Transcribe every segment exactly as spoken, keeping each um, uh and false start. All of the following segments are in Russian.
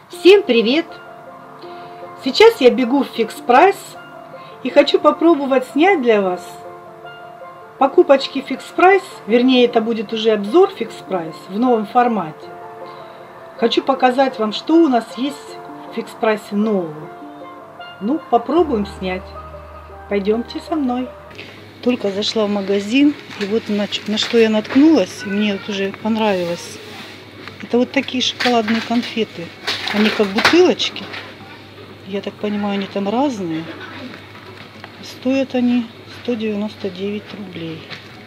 Всем привет! Сейчас я бегу в Fix Price и хочу попробовать снять для вас покупочки Fix Price, вернее это будет уже обзор Fix Price в новом формате. Хочу показать вам, что у нас есть в Fix Price нового. Ну, попробуем снять. Пойдемте со мной. Только зашла в магазин, и вот на, на что я наткнулась, и мне вот уже понравилось. Это вот такие шоколадные конфеты. Они как бутылочки. Я так понимаю, они там разные. Стоят они сто девяносто девять рублей.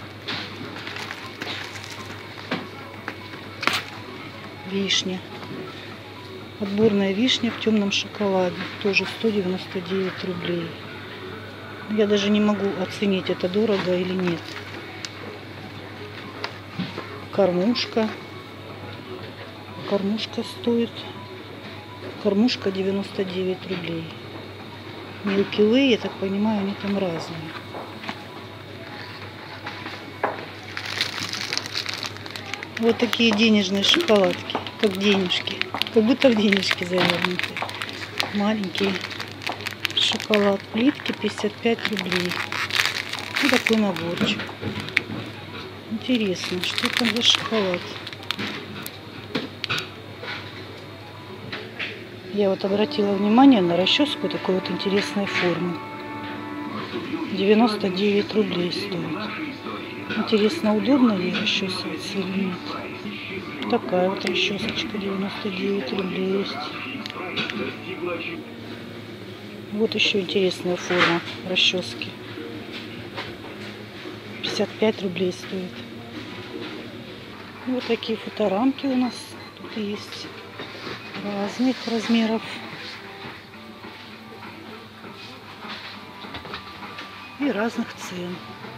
Вишня. Отборная вишня в темном шоколаде. Тоже сто девяносто девять рублей. Я даже не могу оценить, это дорого или нет. Кормушка. Кормушка стоит. Кормушка девяносто девять рублей. Milky Way, я так понимаю, они там разные. Вот такие денежные шоколадки, как денежки. Как будто в денежки завернуты. Маленький шоколад. Плитки пятьдесят пять рублей. И такой наборчик. Интересно, что там за шоколад? Я вот обратила внимание на расческу такой вот интересной формы. девяносто девять рублей стоит. Интересно, удобно ей расчесываться или нет. Такая вот расчесочка девяносто девять рублей есть. Вот еще интересная форма расчески. пятьдесят пять рублей стоит. Вот такие фоторамки у нас тут есть. Разных размеров. И разных цен.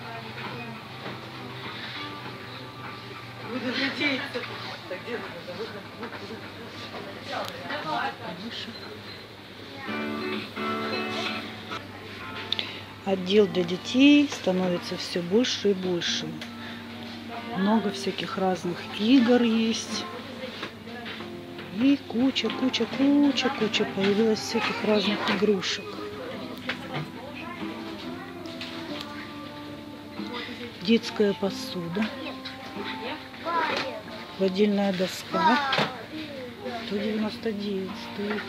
Отдел для детей становится все больше и больше. Много всяких разных игр есть. И куча, куча, куча, куча появилась всяких разных игрушек. Детская посуда. Гладильная доска. сто девяносто девять стоит.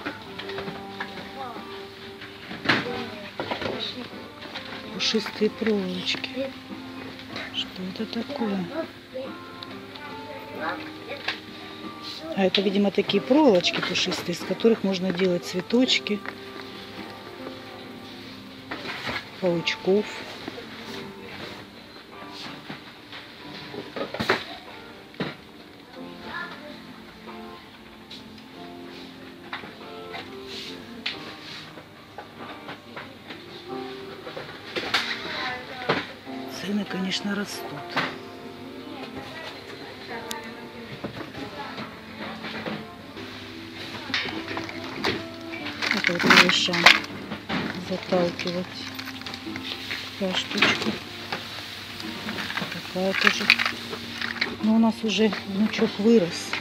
Пушистые проволочки. Что это такое? А это, видимо, такие проволочки пушистые, из которых можно делать цветочки, паучков. Цены, конечно, растут. Это вот малышам заталкивать. Такая штучка. Такая тоже. Но у нас уже внучок вырос.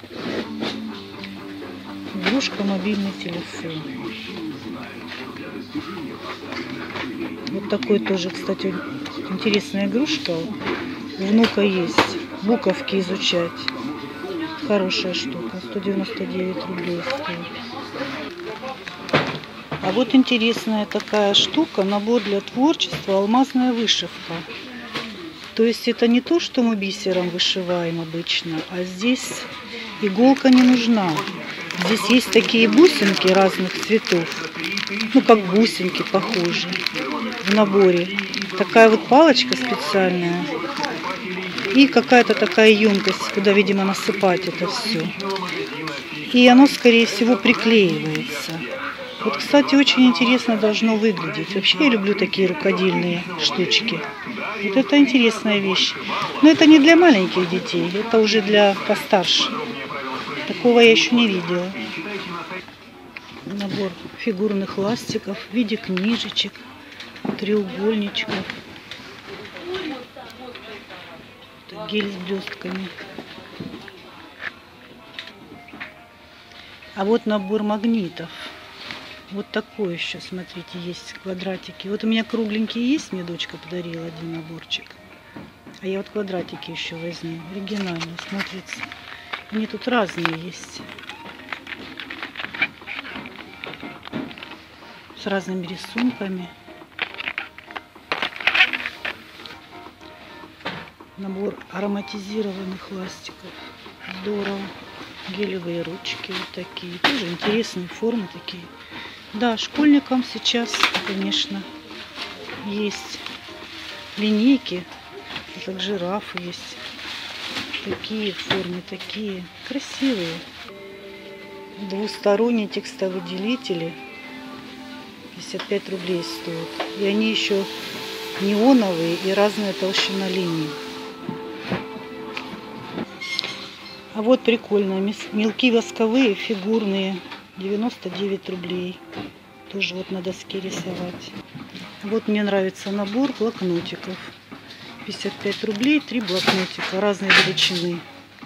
Игрушка, мобильный телефон. Вот такой тоже, кстати, интересная игрушка. У внука есть. Буковки изучать. Хорошая штука. сто девяносто девять рублей стоит. А вот интересная такая штука, набор для творчества, алмазная вышивка. То есть это не то, что мы бисером вышиваем обычно, а здесь иголка не нужна. Здесь есть такие бусинки разных цветов, ну как бусинки похожи в наборе. Такая вот палочка специальная и какая-то такая емкость, куда, видимо, насыпать это все. И оно, скорее всего, приклеивается. Вот, кстати, очень интересно должно выглядеть. Вообще я люблю такие рукодельные штучки. Вот это интересная вещь. Но это не для маленьких детей, это уже для постарше. Такого я еще не видела. Набор фигурных ластиков в виде книжечек, треугольничков. Гель с блестками. А вот набор магнитов. Вот такой еще, смотрите, есть квадратики. Вот у меня кругленькие есть, мне дочка подарила один наборчик. А я вот квадратики еще возьму. Оригинально смотрится. Они тут разные есть. С разными рисунками. Набор ароматизированных ластиков. Здорово. Гелевые ручки вот такие. Тоже интересные формы такие. Да, школьникам сейчас, конечно, есть линейки. Как жирафы есть. Такие формы, такие красивые. Двусторонние текстовыделители. пятьдесят пять рублей стоят. И они еще неоновые и разная толщина линий. А вот прикольно. Мелки восковые, фигурные. девяносто девять рублей. Тоже вот на доске рисовать. Вот мне нравится набор блокнотиков. пятьдесят пять рублей, три блокнотика разной величины.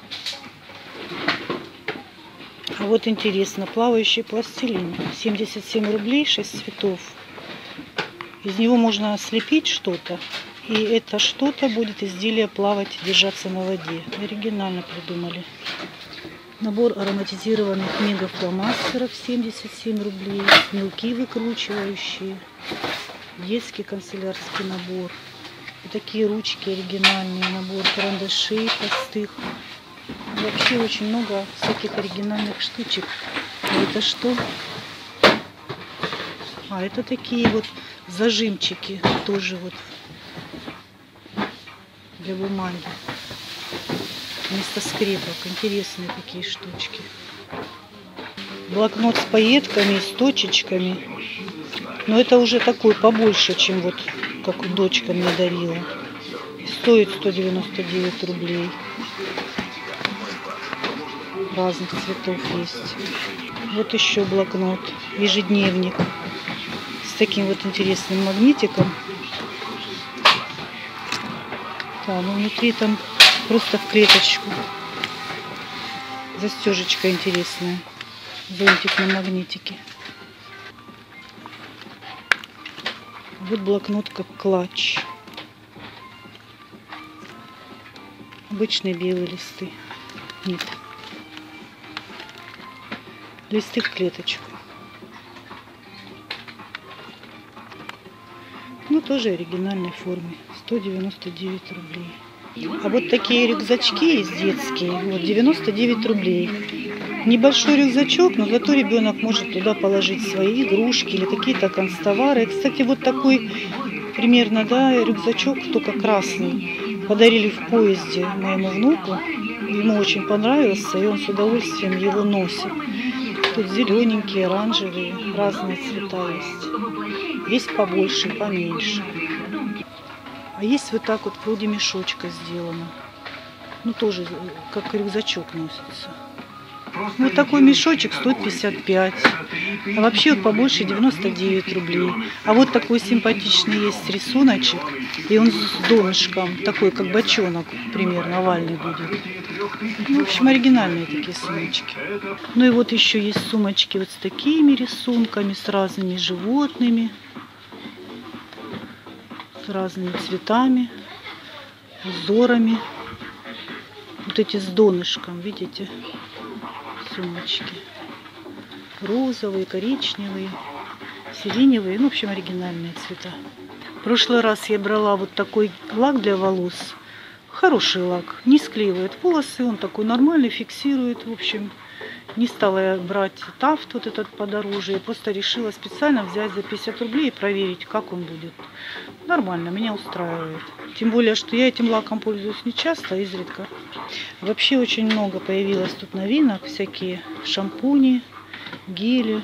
А вот интересно, плавающий пластилин. семьдесят семь рублей, шесть цветов. Из него можно слепить что-то. И это что-то будет изделие плавать, держаться на воде. Оригинально придумали. Набор ароматизированных мегафломастеров семьдесят семь рублей. Мелки выкручивающие. Детский канцелярский набор. Вот такие ручки оригинальные. Набор карандашей простых. Вообще очень много всяких оригинальных штучек. А это что? А это такие вот зажимчики. Тоже вот для бумаги. Вместо скрепок. Интересные такие штучки. Блокнот с пайетками, с точечками. Но это уже такой побольше, чем вот как дочка мне дарила. Стоит сто девяносто девять рублей. Разных цветов есть. Вот еще блокнот. Ежедневник. С таким вот интересным магнитиком. Да, ну внутри там просто в клеточку. Застежечка интересная. Зонтик на магнитике. Вот блокнот как клатч. Обычные белые листы. Нет. Листы в клеточку. Ну, тоже оригинальной форме. сто девяносто девять рублей. А вот такие рюкзачки есть детские. Вот девяносто девять рублей. Небольшой рюкзачок, но зато ребенок может туда положить свои игрушки или какие-то канцтовары. Кстати, вот такой примерно, да, рюкзачок, только красный. Подарили в поезде моему внуку. Ему очень понравился, и он с удовольствием его носит. Тут зелененькие, оранжевые, разные цвета есть. Есть побольше, поменьше. А есть вот так вот вроде мешочка сделано. Ну тоже как рюкзачок носится. Вот такой мешочек стоит пятьдесят пять. А вообще вот побольше девяносто девять рублей. А вот такой симпатичный есть рисуночек. И он с донышком. Такой как бочонок примерно овальный будет. Ну, в общем, оригинальные такие сумочки. Ну и вот еще есть сумочки вот с такими рисунками, с разными животными. С разными цветами, узорами. Вот эти с донышком, видите, сумочки. Розовые, коричневые, сиреневые, ну, в общем, оригинальные цвета. В прошлый раз я брала вот такой лак для волос. Хороший лак, не склеивает волосы, он такой нормальный, фиксирует. В общем, не стала я брать тафт вот этот подороже. Я просто решила специально взять за пятьдесят рублей и проверить, как он будет. Нормально, меня устраивает. Тем более, что я этим лаком пользуюсь не часто, а изредка. Вообще очень много появилось тут новинок. Всякие шампуни, гели.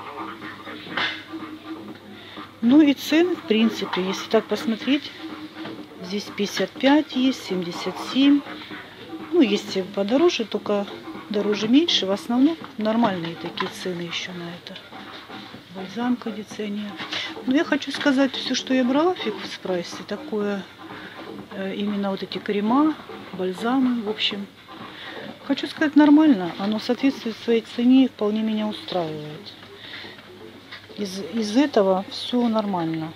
Ну и цены, в принципе, если так посмотреть, здесь пятьдесят пять есть, семьдесят семь. Ну, есть и подороже, только дороже меньше. В основном нормальные такие цены еще на это. Бальзам, кондиционер. Но я хочу сказать, все, что я брала в фикс прайсе, такое, именно вот эти крема, бальзамы, в общем, Хочу сказать, нормально. Оно соответствует своей цене и вполне меня устраивает. Из, из этого все нормально.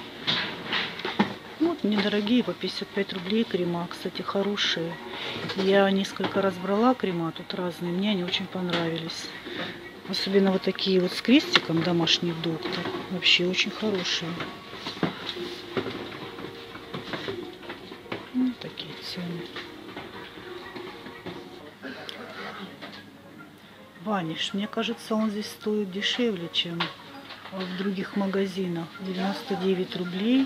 Вот недорогие, по пятьдесят пять рублей крема. Кстати, хорошие. Я несколько раз брала крема, тут разные. Мне они очень понравились. Особенно вот такие вот с крестиком, домашний доктор. Вообще очень хорошие. Ну, такие цены. Ваниш. Мне кажется, он здесь стоит дешевле, чем в других магазинах. девяносто девять рублей.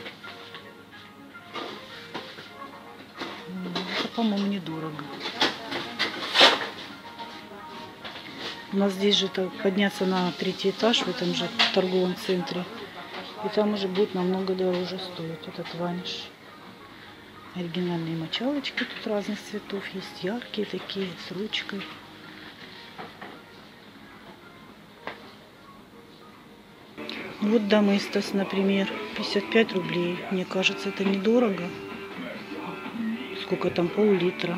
Это, по-моему, недорого. У нас здесь же подняться на третий этаж в этом же торговом центре. И там уже будет намного дороже стоить этот Ваниш. Оригинальные мочалочки тут разных цветов есть. Яркие такие, с ручкой. Вот Доместос, например, пятьдесят пять рублей. Мне кажется, это недорого. Сколько там, пол-литра.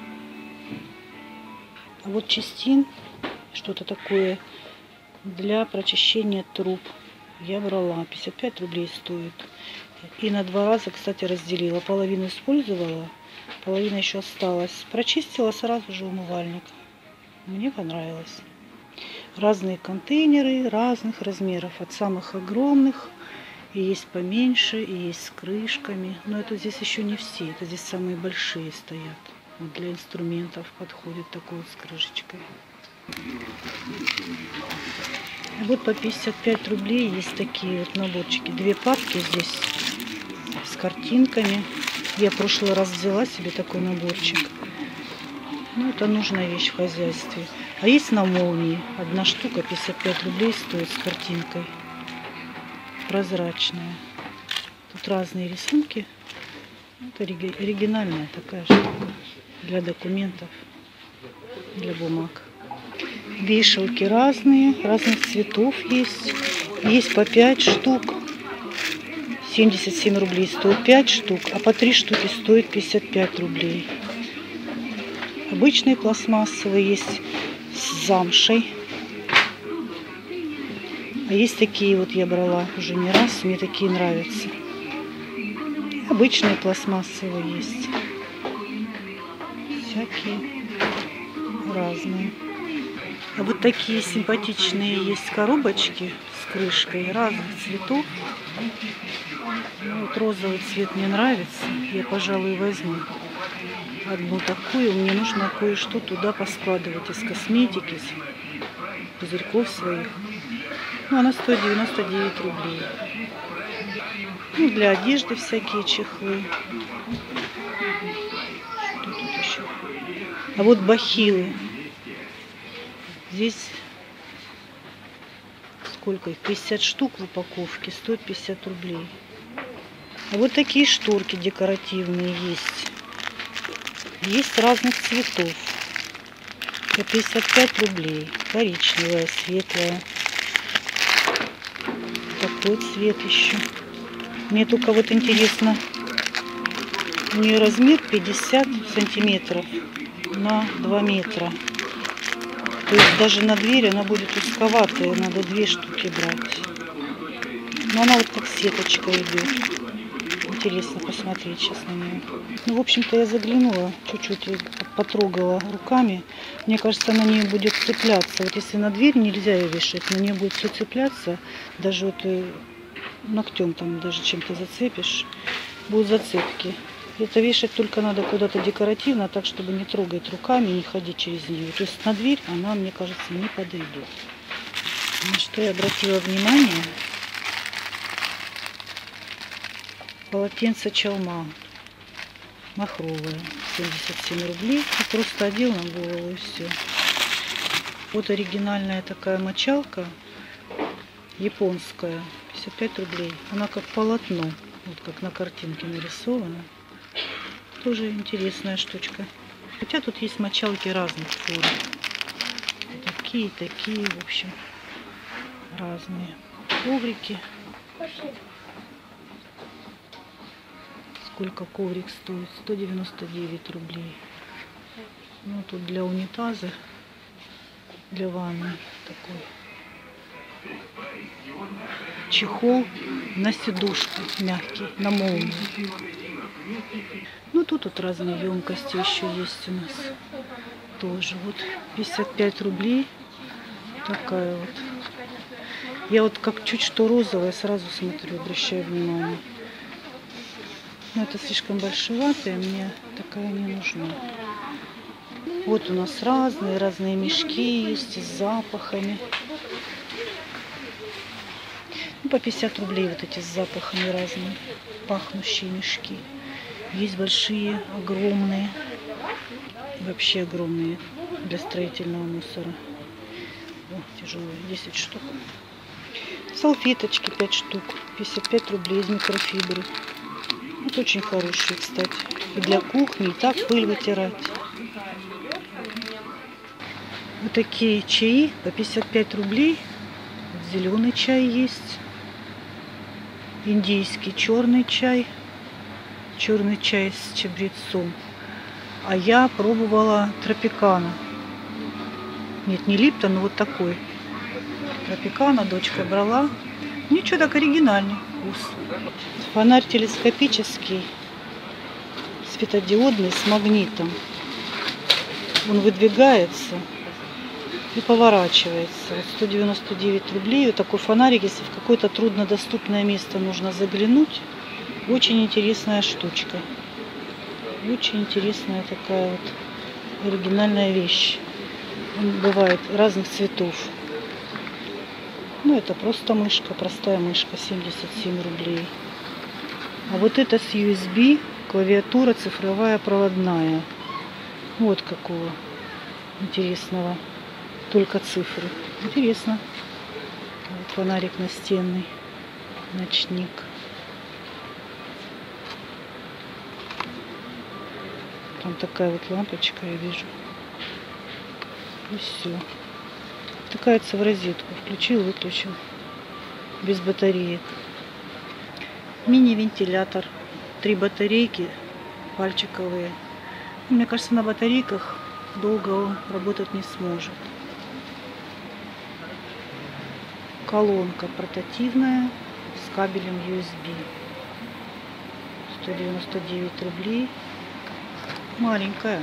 А вот Чистин, что-то такое для прочищения труб. Я брала. пятьдесят пять рублей стоит. И на два раза, кстати, разделила. Половину использовала, половина еще осталась. Прочистила сразу же умывальник. Мне понравилось. Разные контейнеры разных размеров. От самых огромных, и есть поменьше, и есть с крышками. Но это здесь еще не все. Это здесь самые большие стоят. Вот для инструментов подходит такой вот с крышечкой. Вот по пятьдесят пять рублей есть такие вот наборчики. Две папки здесь с картинками. Я в прошлый раз взяла себе такой наборчик. Ну, это нужная вещь в хозяйстве. А есть на молнии. Одна штука пятьдесят пять рублей стоит с картинкой. Прозрачная. Тут разные рисунки. Это оригинальная такая штука. Для документов. Для бумаг. Вешалки разные. Разных цветов есть. Есть по пять штук. семьдесят семь рублей стоит пять штук. А по три штуки стоит пятьдесят пять рублей. Обычные пластмассовые есть с замшей. А есть такие вот, я брала уже не раз, мне такие нравятся. Обычные пластмассовые есть. Всякие разные. А вот такие симпатичные есть коробочки с крышкой разных цветов. Ну, вот розовый цвет мне нравится. Я, пожалуй, возьму одну такую. Мне нужно кое-что туда поскладывать из косметики, из пузырьков своих. Ну, она стоит девяносто девять рублей. Ну, для одежды всякие чехлы. Что тут еще? А вот бахилы. Здесь сколько их? пятьдесят штук в упаковке. Стоит пятьдесят рублей. А вот такие шторки декоративные есть. Есть разных цветов. По пятьдесят пять рублей. Коричневая, светлая. Такой цвет еще. Мне только вот интересно. У нее размер пятьдесят сантиметров на два метра. То есть даже на дверь она будет узковатая. Надо две штуки брать. Но она вот как сеточка идет. Интересно посмотреть сейчас на нее. Ну, в общем-то, я заглянула, чуть-чуть потрогала руками. Мне кажется, на нее будет цепляться. Вот если на дверь нельзя ее вешать, на нее будет все цепляться. Даже вот ногтем там даже чем-то зацепишь, будут зацепки. Это вешать только надо куда-то декоративно, так, чтобы не трогать руками, не ходить через нее. То есть на дверь она, мне кажется, не подойдет. На что я обратила внимание? Полотенце чалма. Махровое. семьдесят семь рублей. И просто одел на голову и все. Вот оригинальная такая мочалка. Японская. пятьдесят пять рублей. Она как полотно. Вот как на картинке нарисована. Тоже интересная штучка. Хотя тут есть мочалки разных форм. Такие, такие, в общем, разные. Коврики. Сколько коврик стоит? сто девяносто девять рублей. Ну, тут для унитаза, для ванны такой чехол на сидушку мягкий, на молнию. Ну, тут вот разные емкости еще есть у нас. Тоже вот пятьдесят пять рублей. Такая вот. Я вот как чуть что розовое сразу смотрю, обращаю внимание. Но это слишком большеватая, мне такая не нужна. Вот у нас разные, разные мешки есть с запахами. Ну, по пятьдесят рублей вот эти с запахами разные, пахнущие мешки. Есть большие, огромные, вообще огромные для строительного мусора. О, тяжелые, десять штук. Салфеточки пять штук, пятьдесят пять рублей из микрофибры. Вот очень хорошие, кстати. И для кухни, и так пыль вытирать. Вот такие чаи по пятьдесят пять рублей. Зеленый чай есть. Индийский черный чай. Черный чай с чабрецом. А я пробовала тропикано. Нет, не Липтон, но вот такой. Тропикано дочка брала. Ничего, так оригинальный вкус. Фонарь телескопический, светодиодный, с магнитом. Он выдвигается и поворачивается. Вот сто девяносто девять рублей. Вот такой фонарик, если в какое-то труднодоступное место нужно заглянуть. Очень интересная штучка. Очень интересная такая вот оригинальная вещь. Он бывает разных цветов. Ну, это просто мышка, простая мышка, семьдесят семь рублей. А вот это с ю эс би, клавиатура цифровая проводная. Вот какого интересного. Только цифры. Интересно. Вот фонарик настенный. Ночник. Там такая вот лампочка, я вижу. И все. Втыкается в розетку. Включил, выключил. Без батареек. Мини-вентилятор. Три батарейки пальчиковые. Мне кажется, на батарейках долго он работать не сможет. Колонка портативная с кабелем ю эс би. сто девяносто девять рублей. Маленькая.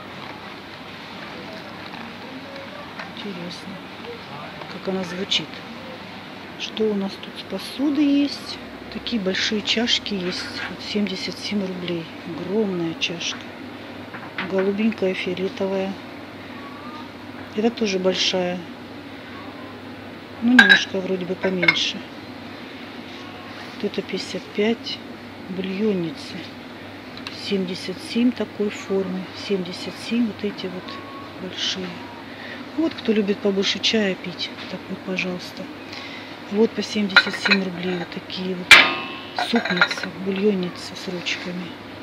Интересно, как она звучит. Что у нас тут с посудой есть? Такие большие чашки есть. Вот семьдесят семь рублей. Огромная чашка. Голубенькая, фиолетовая. Это тоже большая. Ну, немножко вроде бы поменьше. Вот это пятьдесят пять. Бульонницы. семьдесят семь такой формы. семьдесят семь вот эти вот большие. Вот кто любит побольше чая пить. Так вот, пожалуйста. Вот по семьдесят семь рублей вот такие вот супницы, бульонницы с ручками.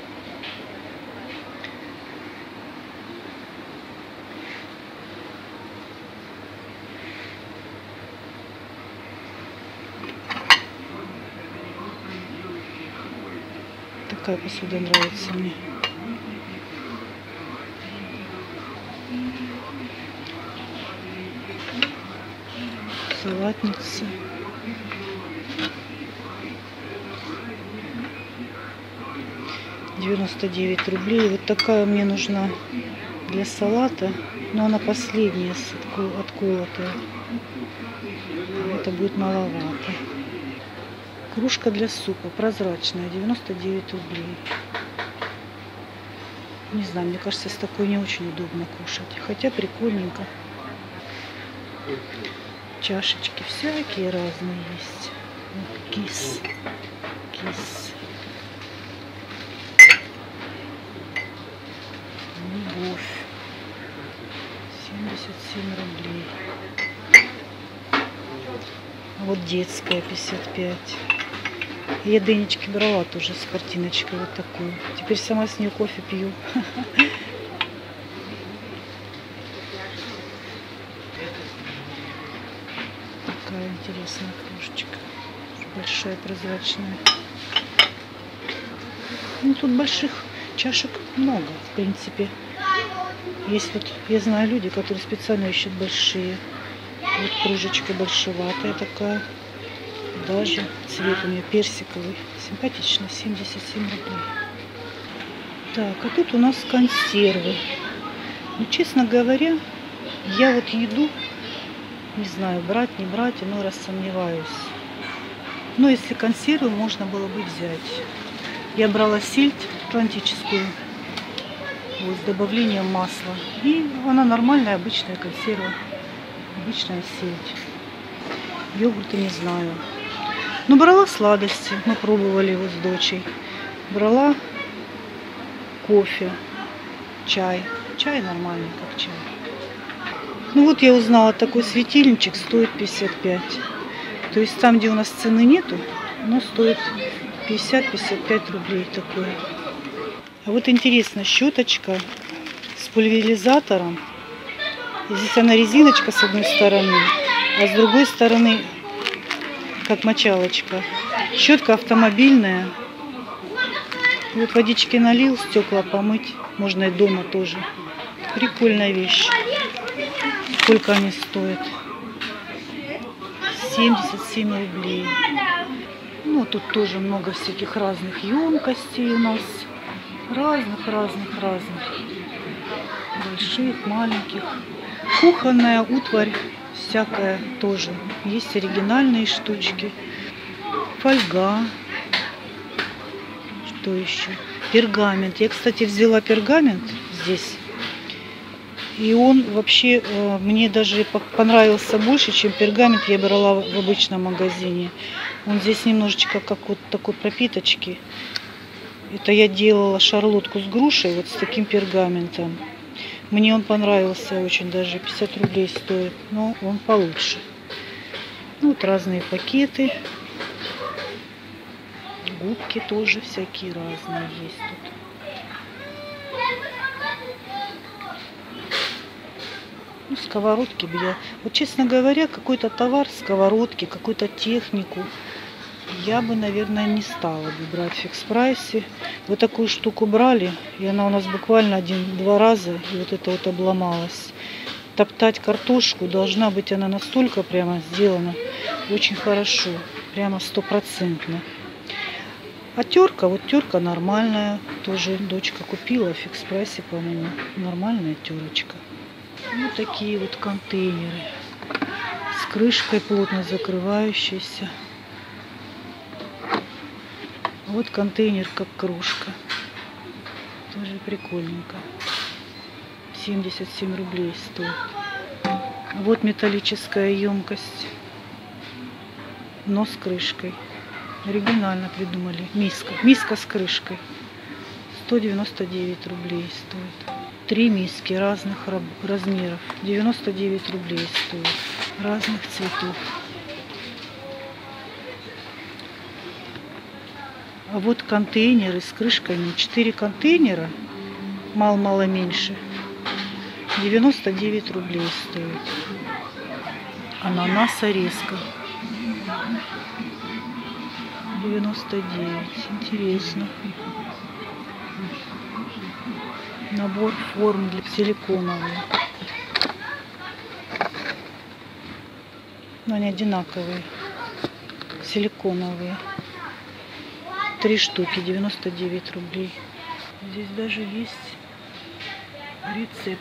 Такая посуда нравится мне. Салатница. девяносто девять рублей. Вот такая мне нужна для салата. Но она последняя, отколотая. Это будет маловато. Кружка для супа, прозрачная, девяносто девять рублей. Не знаю, мне кажется, с такой не очень удобно кушать. Хотя прикольненько. Чашечки всякие разные есть. Вот кис. Кис. Любовь. семьдесят семь рублей. А вот детская пятьдесят пять. Я дынечки брала тоже с картиночкой вот такую. Теперь сама с нее кофе пью. Такая интересная кружечка. Большая, прозрачная. Ну, тут больших чашек много, в принципе. Есть вот, я знаю люди, которые специально ищут большие. Вот кружечка большеватая такая. Даже цвет у нее персиковый. Симпатично, семьдесят семь рублей. Так, а тут у нас консервы. Ну, честно говоря, я вот еду, не знаю, брать, не брать, но раз сомневаюсь. Но если консервы, можно было бы взять. Я брала сельдь атлантическую, вот, с добавлением масла. И она нормальная, обычная консерва. Обычная сельдь. Йогурты не знаю. Но брала сладости. Мы пробовали его с дочей. Брала кофе, чай. Чай нормальный, как чай. Ну вот я узнала, такой светильничек стоит пятьдесят пять. То есть там, где у нас цены нету, оно стоит пятьдесят-пятьдесят пять рублей такое. А вот интересно, щеточка с пульверизатором. Здесь она резиночка с одной стороны, а с другой стороны как мочалочка. Щетка автомобильная. Вот водички налил, стекла помыть. Можно и дома тоже. Прикольная вещь. Сколько они стоят? семьдесят семь рублей. Ну, тут тоже много всяких разных емкостей у нас. Разных, разных, разных. Больших, маленьких. Кухонная утварь всякая тоже. Есть оригинальные штучки. Фольга. Что еще? Пергамент. Я, кстати, взяла пергамент здесь. И он вообще э, мне даже понравился больше, чем пергамент я брала в обычном магазине. Он здесь немножечко как вот такой пропиточки. Это я делала шарлотку с грушей вот с таким пергаментом. Мне он понравился очень, даже пятьдесят рублей стоит, но он получше. Ну, вот разные пакеты. Губки тоже всякие разные есть тут. Ну, сковородки бы я... Вот, честно говоря, какой-то товар, сковородки, какую-то технику я бы, наверное, не стала бы брать в фикс-прайсе. Вот такую штуку брали, и она у нас буквально один-два раза, и вот это вот обломалась. Топтать картошку должна быть она настолько прямо сделана очень хорошо, прямо стопроцентно. А терка, вот терка нормальная, тоже дочка купила в фикс-прайсе, по-моему, нормальная терочка. Вот такие вот контейнеры с крышкой плотно закрывающейся. Вот контейнер как кружка. Тоже прикольненько. семьдесят семь рублей стоит. Вот металлическая емкость. Но с крышкой. Оригинально придумали. Миска. Миска с крышкой. сто девяносто девять рублей стоит. Три миски разных размеров. девяносто девять рублей стоит. Разных цветов. А вот контейнеры с крышками. Четыре контейнера. Мало-мало меньше. девяносто девять рублей стоит. Ананаса резко. девяносто девять. Интересно. Набор форм для силиконовые. Но они одинаковые. Силиконовые. Три штуки. девяносто девять рублей. Здесь даже есть рецепт.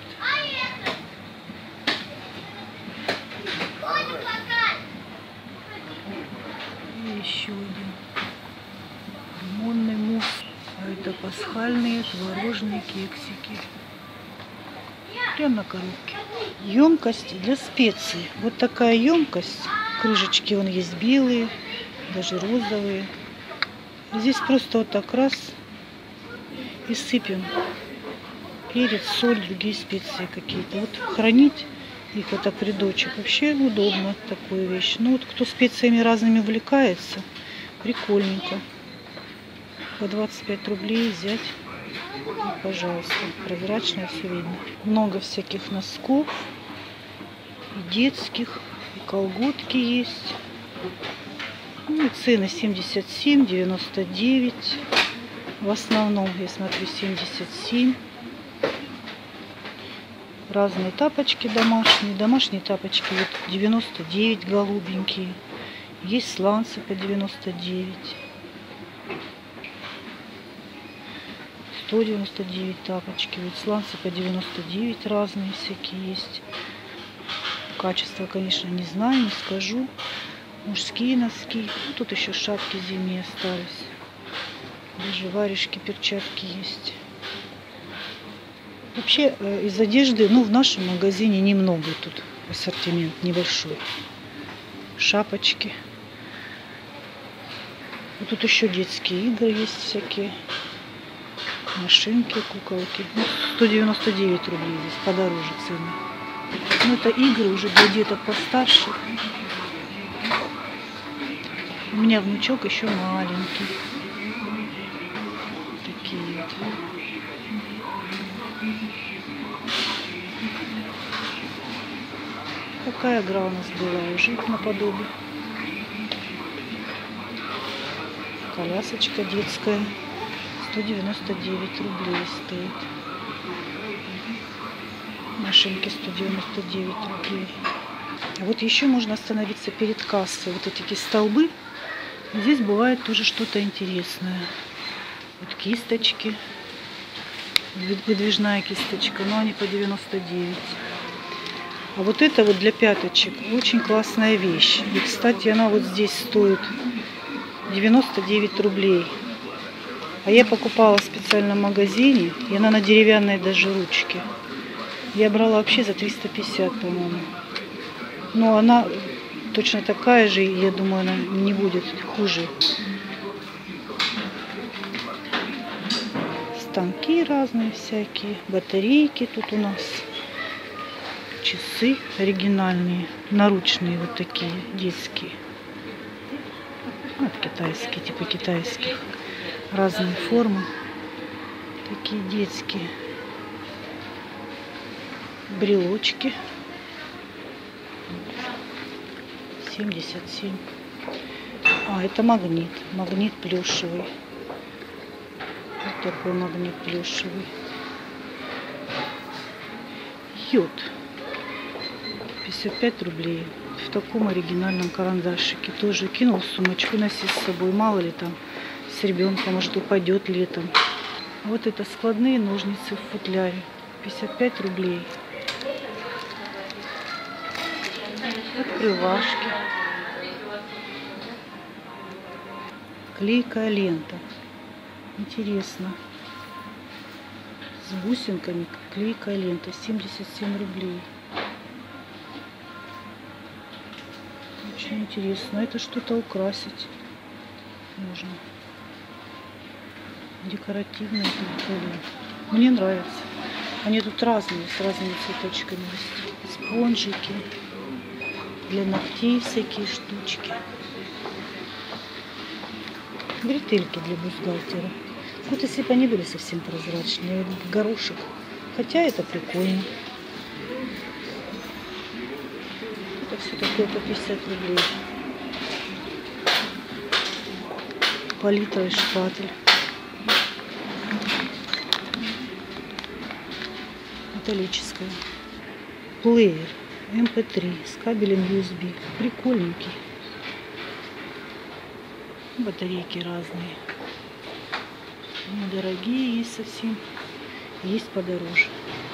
И еще один. Лимонный мусс. А это пасхальные творожные кексики. Прямо на коробке. Емкость для специй. Вот такая емкость. Крышечки вон есть белые, даже розовые. Здесь просто вот так раз и сыпем перец, соль, другие специи какие-то. Вот хранить их вот так в рядочек вообще удобно, такую вещь. Ну вот кто специями разными увлекается, прикольненько. По двадцать пять рублей взять, и, пожалуйста, прозрачно все видно. Много всяких носков, и детских, и колготки есть. Ну и цены семьдесят семь, девяносто девять. В основном, я смотрю, семьдесят семь. Разные тапочки домашние. Домашние тапочки вот девяносто девять голубенькие. Есть сланцы по девяносто девять. сто девяносто девять тапочки. Вот сланцы по девяносто девять разные всякие есть. Качество, конечно, не знаю, не скажу. Мужские носки. Ну, тут еще шапки зимние остались. Даже варежки, перчатки есть. Вообще из одежды, ну, в нашем магазине немного тут ассортимент небольшой. Шапочки. Вот тут еще детские игры есть всякие. Машинки, куколки. Ну, сто девяносто девять рублей здесь, подороже цены. Ну, это игры уже для деток постарше. У меня внучок еще маленький. Такие вот. Какая игра у нас была уже наподобие. Колясочка детская. сто девяносто девять рублей стоит. Машинки сто девяносто девять рублей. А вот еще можно остановиться перед кассой. Вот эти столбы. Здесь бывает тоже что-то интересное. Вот кисточки. Выдвижная кисточка. Но они по девяносто девять. А вот это вот для пяточек очень классная вещь. И, кстати, она вот здесь стоит девяносто девять рублей. А я покупала в специальном магазине. И она на деревянной даже ручке. Я брала вообще за триста пятьдесят, по-моему. Но она точно такая же. Я думаю, она не будет хуже. Станки разные всякие. Батарейки тут у нас. Часы оригинальные, наручные вот такие, детские. Вот китайские, типа китайских. Разные формы. Такие детские. Брелочки. семьдесят семь. А, это магнит. Магнит плюшевый. Вот такой магнит плюшевый. Йод. пятьдесят пять рублей. В таком оригинальном карандашике. Тоже кинул в сумочку, носи с собой. Мало ли там с ребенком, может, упадет летом. Вот это складные ножницы в футляре. пятьдесят пять рублей. Открывашки. Клейкая лента. Интересно. С бусинками клейкая лента. семьдесят семь рублей. Очень интересно. Это что-то украсить можно. Декоративные. Мне нравится. Они тут разные, с разными цветочками есть. Спонжики. Для ногтей всякие штучки. Бретельки для бюстгальтера. Вот если бы они были совсем прозрачные. Горошек. Хотя это прикольно. Это все такое по пятьдесят рублей. Палитра и шпатель. Металлическая. Плеер эм пэ три с кабелем ю эс би. Прикольненький. Батарейки разные. Недорогие есть совсем. Есть подороже.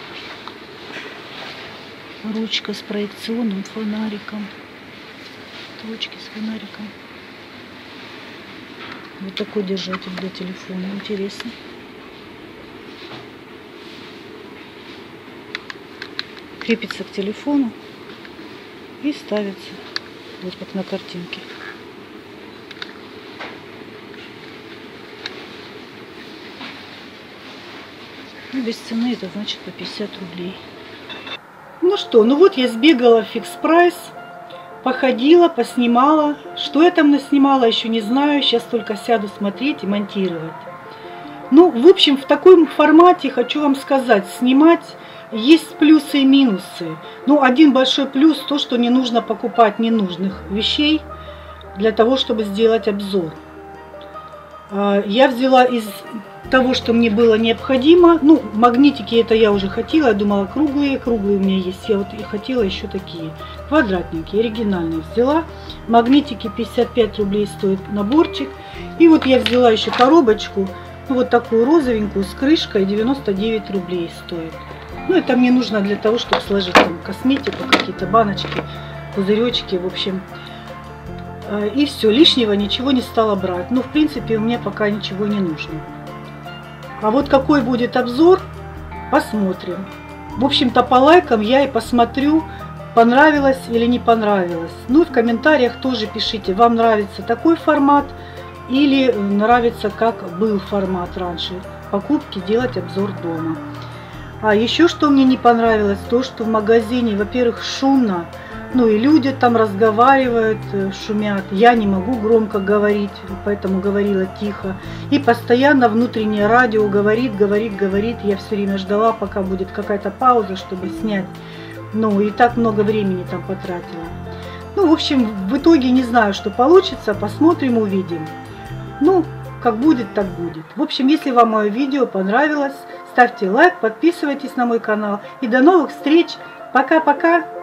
Ручка с проекционным фонариком. Ручки с фонариком. Вот такой держатель для телефона. Интересно. Крепится к телефону и ставится. Вот как на картинке. Ну, без цены это значит по пятьдесят рублей. Ну что, ну вот я сбегала в Фикс Прайс, походила, поснимала. Что я там наснимала, еще не знаю. Сейчас только сяду смотреть и монтировать. Ну, в общем, в таком формате хочу вам сказать, снимать есть плюсы и минусы. Ну, один большой плюс, то, что не нужно покупать ненужных вещей для того, чтобы сделать обзор. Я взяла из того, что мне было необходимо. Ну, магнитики это я уже хотела. Я думала, круглые, круглые у меня есть. Я вот и хотела еще такие. Квадратненькие, оригинальные взяла. Магнитики пятьдесят пять рублей стоит наборчик. И вот я взяла еще коробочку. Ну, вот такую розовенькую с крышкой. девяносто девять рублей стоит. Ну, это мне нужно для того, чтобы сложить там косметику, какие-то баночки, пузыречки, в общем. И все, лишнего ничего не стала брать. Ну, в принципе, у меня пока ничего не нужно. А вот какой будет обзор, посмотрим. В общем-то, по лайкам я и посмотрю, понравилось или не понравилось. Ну, и в комментариях тоже пишите, вам нравится такой формат или нравится, как был формат раньше. Покупки, делать обзор дома. А еще что мне не понравилось, то, что в магазине, во-первых, шумно. Ну и люди там разговаривают, шумят. Я не могу громко говорить, поэтому говорила тихо. И постоянно внутреннее радио говорит, говорит, говорит. Я все время ждала, пока будет какая-то пауза, чтобы снять. Ну и так много времени там потратила. Ну, в общем, в итоге не знаю, что получится. Посмотрим, увидим. Ну, как будет, так будет. В общем, если вам мое видео понравилось, ставьте лайк, подписывайтесь на мой канал. И до новых встреч. Пока-пока.